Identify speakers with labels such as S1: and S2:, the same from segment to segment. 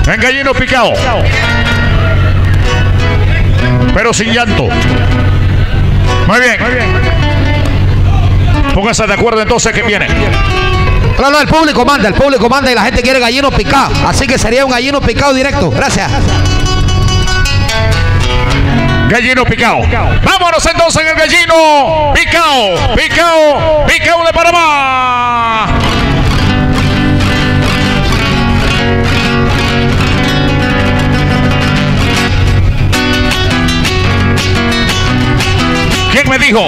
S1: en gallino picado, pero sin llanto. Muy bien. Pónganse de acuerdo entonces que viene.
S2: Claro, el público manda y la gente quiere gallino picado. Así que sería un gallino picado directo. Gracias.
S1: Gallino picado. Vámonos entonces en el gallino picado de Panamá. ¿Quién me dijo?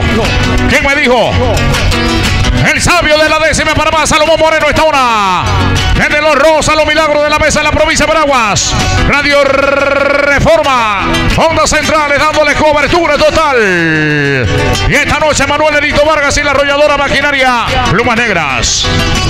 S1: El sabio de la 10ª Panamá, Salomón Moreno, esta hora. Desde Los Rosas, los milagros de la mesa en la provincia de Veraguas. Radio Reforma. Ondas Centrales dándole cobertura total. Y esta noche Manuel Edito Vargas y la arrolladora maquinaria Plumas Negras.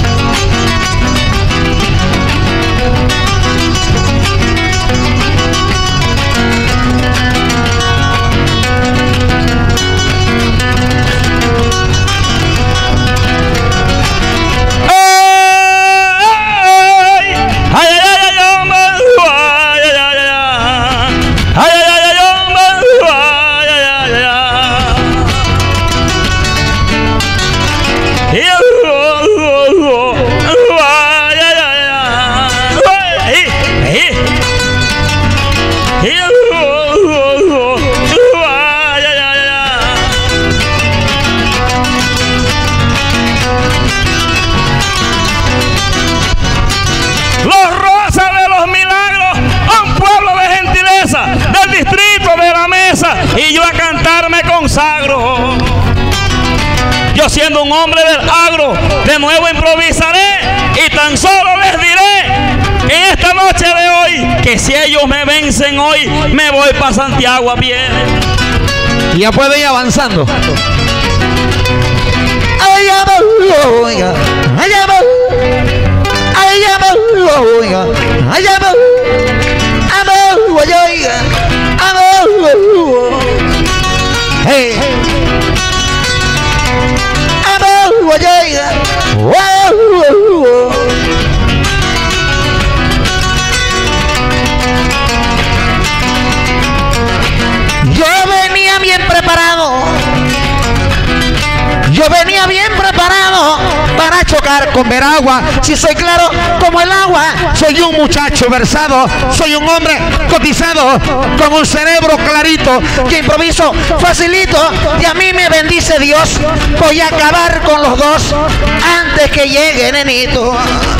S3: Y yo a cantar me consagro. Yo siendo un hombre del agro, de nuevo improvisaré y tan solo les diré en esta noche de hoy que si ellos me vencen hoy, me voy para Santiago a pie.
S2: Y ya puede ir avanzando. Hey. Yo venía bien preparado. Para chocar con Veragua. Si soy claro como el agua, soy un muchacho versado, soy un hombre cotizado, con un cerebro clarito, que improviso facilito y a mí me bendice Dios. Voy a acabar con los dos antes que llegue nenito.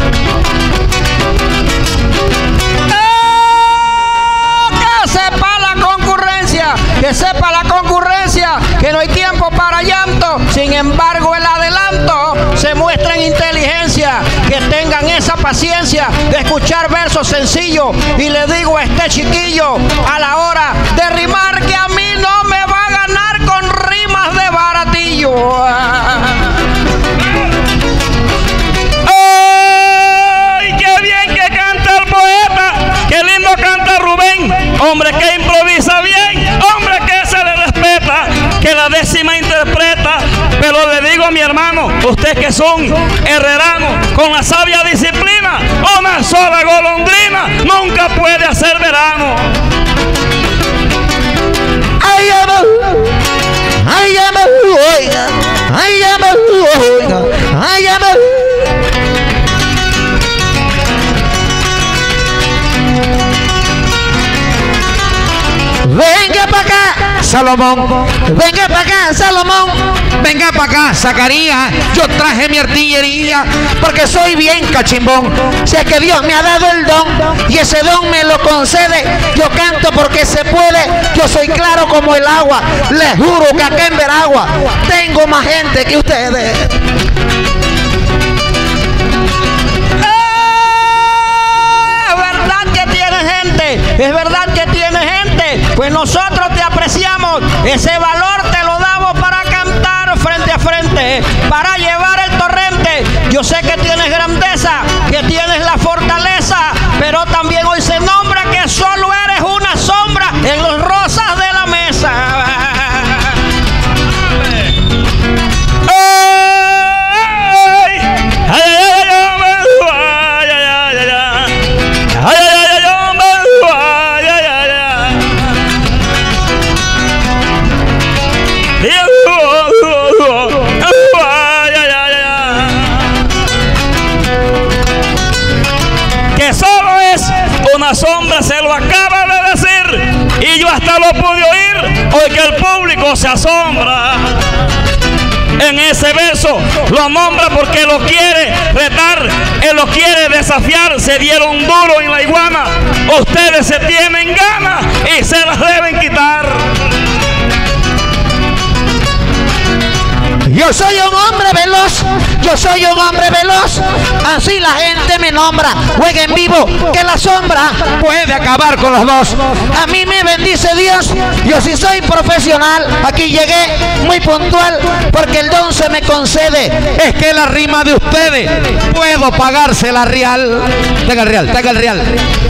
S4: Que sepa la concurrencia que no hay tiempo para llanto. Sin embargo, el adelanto se muestra en inteligencia. Que tengan esa paciencia de escuchar versos sencillos. Y le digo a este chiquillo a la hora de rimar que a mí no me va a ganar con rimas de baratillo.
S3: ¡Ay, qué bien que canta el poeta! ¡Qué lindo canta Rubén! Hombre que improvisa bien, hombre que se le respeta, que la 10ª interpreta. Pero le digo a mi hermano, ustedes que son herreranos, con la sabia disciplina, una sola golondrina nunca puede hacer verano.
S2: Venga para acá, Salomón. Venga para acá, Salomón. Venga para acá, Zacarías. Yo traje mi artillería porque soy bien cachimbón. Si es que Dios me ha dado el don y ese don me lo concede, yo canto porque se puede. Yo soy claro como el agua. Les juro que acá en Veragua tengo más gente que ustedes.
S4: Es verdad que tiene gente, pues nosotros te apreciamos, ese valor te lo damos para cantar frente a frente, para llevar el torrente. Yo sé que tienes grandeza, que tienes la fortaleza, pero también hoy se nombra que solo eres una sombra en los rosas de la mesa.
S3: Una sombra se lo acaba de decir y yo hasta lo pude oír, hoy que el público se asombra. En ese verso lo nombra porque lo quiere retar, él lo quiere desafiar. Se dieron duro en la iguana, ustedes se tienen ganas y se las deben quitar.
S2: Yo soy un hombre veloz, yo soy un hombre veloz, así la gente me nombra. Juega en vivo, que la sombra puede acabar con los dos. A mí me bendice Dios, yo sí soy profesional. Aquí llegué muy puntual, porque el don se me concede. Es que la rima de ustedes puedo pagársela real. Tenga el real, tenga el real.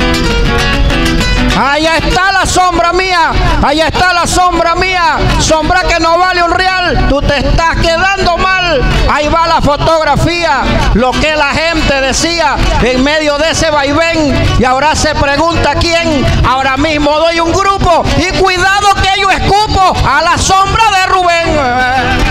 S4: Allá está la sombra mía, allá está la sombra mía, sombra que no vale un real, tú te estás quedando mal. Ahí va la fotografía, lo que la gente decía en medio de ese vaivén. Y ahora se pregunta quién. Ahora mismo doy un grupo y cuidado que yo escupo a la sombra de Rubén.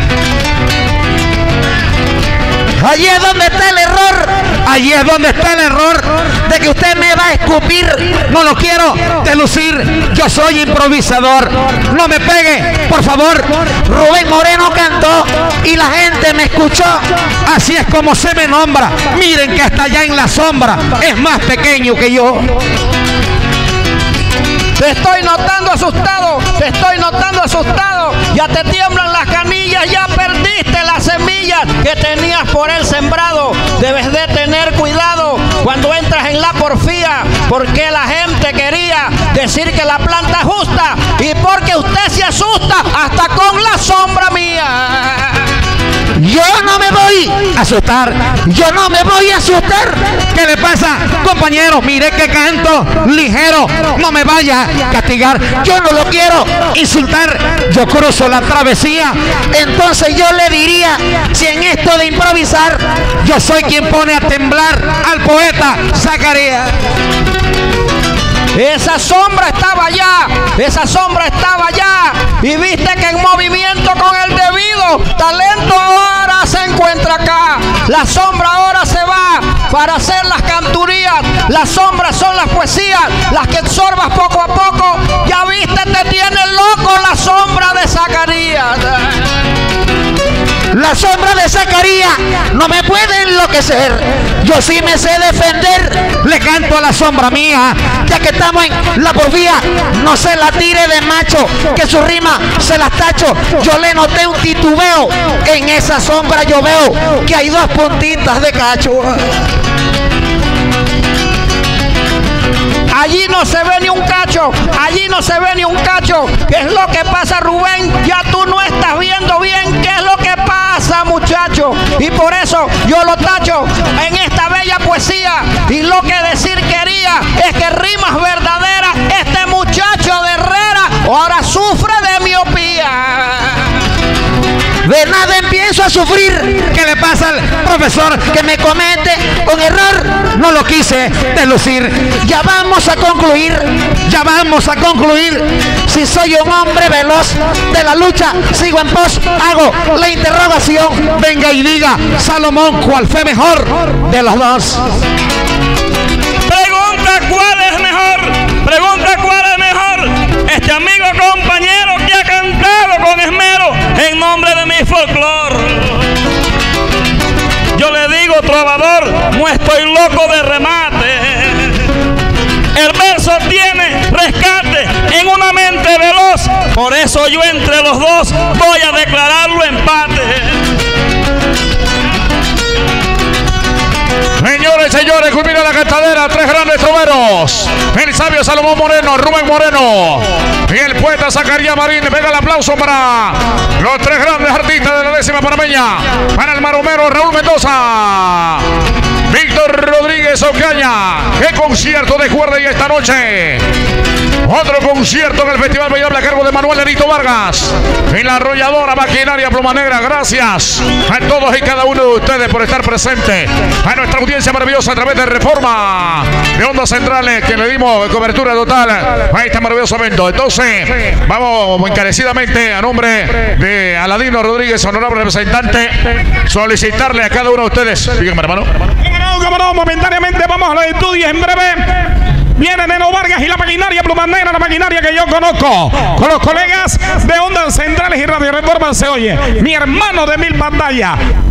S2: Allí es donde está el error, allí es donde está el error de que usted me va a escupir. No lo quiero delucir, yo soy improvisador. No me pegue, por favor. Rubén Moreno cantó y la gente me escuchó. Así es como se me nombra. Miren que hasta allá en la sombra es más pequeño que yo.
S4: Te estoy notando asustado, te estoy notando asustado. Ya te tiemblan las canillas, ya perdiste las semillas que tenías por el sembrado. Debes de tener cuidado cuando entras en la porfía, porque la gente quería decir que la planta es justa y porque usted se asusta hasta con la sombra mía.
S2: Yo no me voy a asustar, yo no me voy a asustar. ¿Qué le pasa, compañero? Mire que canto ligero, no me vaya a castigar. Yo no lo quiero insultar, yo cruzo la travesía. Entonces yo le diría, si en esto de improvisar, yo soy quien pone a temblar al poeta Zacarías.
S4: Esa sombra estaba allá, esa sombra estaba allá, y viste que en movimiento con el debido talento ahora se encuentra acá. La sombra ahora se va para hacer las canturías, las sombras son las poesías, las que absorbas poco a poco. Ya viste, te tiene loco la sombra de Zacarías.
S2: La sombra de Zacarías no me puede enloquecer. Yo sí me sé defender. Le canto a la sombra mía, ya que estamos en la porfía. No se la tire de macho, que su rima se las tacho. Yo le noté un titubeo. En esa sombra yo veo que hay dos puntitas de cacho.
S4: Allí no se ve ni un cacho, allí no se ve ni un cacho. ¿Qué es lo que pasa, Rubén? Ya tú no estás viendo bien qué es lo que pasa, muchacho. Y por eso yo lo tacho en esta bella poesía. Y lo que decir quería es que rimas verdaderas. Este muchacho de Herrera ahora sufre de miopía.
S2: De nada empiezo a sufrir. ¿Qué le pasa al profesor que me comete un error? No lo quise delucir. Ya vamos a concluir, ya vamos a concluir. Si soy un hombre veloz de la lucha, sigo en pos, hago la interrogación. Venga y diga, Salomón, ¿cuál fue mejor de los dos?
S3: Pregunta cuál es mejor, pregunta cuál es mejor. Este amigo compañero que ha cantado con esmero en nombre de mi folclor. Yo le digo, trovador, no estoy loco de remate. El verso tiene rescate en una mente veloz. Por eso yo entre los dos voy a declararlo empate.
S1: Señores, señores, culmina la cantadera. Tres grandes troveros. El sabio Salomón Moreno, Rubén Moreno y el poeta Zacarías Marín. Venga el aplauso para los tres grandes artistas de la décima panameña. Para el maromero Raúl Mendoza, Víctor Rodríguez Ocaña. ¡Qué concierto de cuerda y esta noche! Otro concierto en el Festival Bailable a cargo de Manuel Nerito Vargas y la arrolladora maquinaria Pluma Negra. Gracias a todos y cada uno de ustedes por estar presentes. A nuestra audiencia maravillosa a través de Reforma de Ondas Centrales, que le dimos cobertura total a este maravilloso evento. Entonces, vamos encarecidamente a nombre de Aladino Rodríguez, honorable representante, solicitarle a cada uno de ustedes. Díganme, hermano.
S5: Camarón, momentáneamente vamos a los estudios en breve.
S1: Viene Neno Vargas y la maquinaria Plumanera, la maquinaria que yo conozco. Con los colegas de Ondas Centrales y Radio Reforma se oye. Mi hermano de Mil Pantallas.